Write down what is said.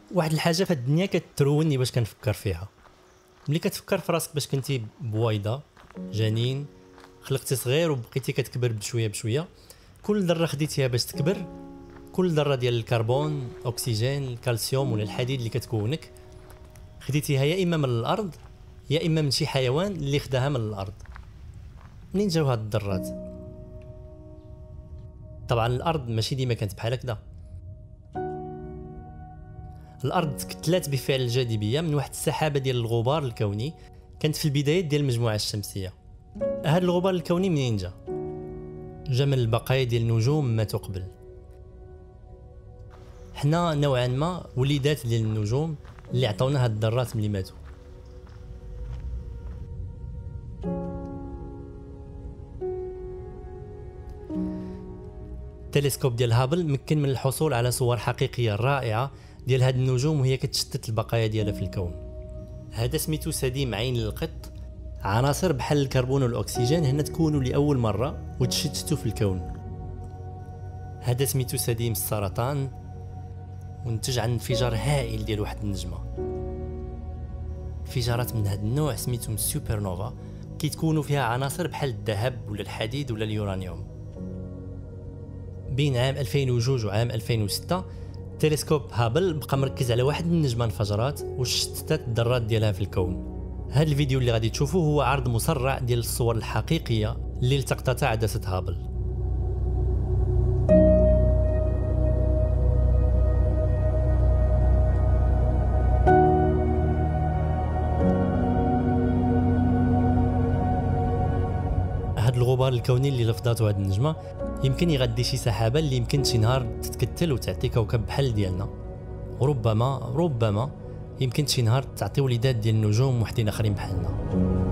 واحد الحاجه في الدنيا كتروني باش كنفكر فيها. ملي كتفكر في راسك باش كنتي بويضه جنين، خلقتي صغير وبقيتي كتكبر بشويه بشويه، كل ذره خديتيها باش تكبر، كل ذره ديال الكربون، اكسجين، الكالسيوم ولا الحديد اللي كتكونك خديتيها يا اما من الارض يا اما من شي حيوان اللي خداها من الارض. منين جاو هاد الذرات؟ طبعا الارض ماشي ديما كانت بحال هكذا. الارض تكتلات بفعل الجاذبيه من واحد السحابه ديال الغبار الكوني كانت في البدايات ديال المجموعه الشمسيه. هذا الغبار الكوني منين جا من البقايا ديال النجوم ما تقبل. حنا نوعا ما وليدات ديال النجوم اللي عطاونا هاد الذرات ملي ماتوا. التلسكوب ديال هابل مكن من الحصول على صور حقيقيه رائعه ديال هاد النجوم وهي كتشتت البقايا ديالها في الكون. هذا سميتو سديم عين القط. عناصر بحال الكربون والاكسجين هنا تكونوا لاول مره وتشتتوا في الكون. هذا سميتو سديم السرطان ونتج عن انفجار هائل ديال واحد النجمه. انفجارات من هذا النوع سميتهم السوبر نوفا، كيتكونوا فيها عناصر بحال الذهب ولا الحديد ولا اليورانيوم. بين عام 2002 وعام 2006 تلسكوب هابل بقى مركز على واحد النجمه انفجرات وشتتت الذرات ديالها في الكون. هذا الفيديو اللي غادي تشوفوه هو عرض مسرع ديال الصور الحقيقيه اللي التقطتها عدسه هابل. هذا الغبار الكوني اللي لفظاته هذه النجمه يمكن يغذي شي سحابه اللي يمكن شي نهار تتكتل وتعطي كوكب بحال ديالنا، وربما يمكن شي نهار تعطي وليدات ديال النجوم وحدين اخرين بحالنا.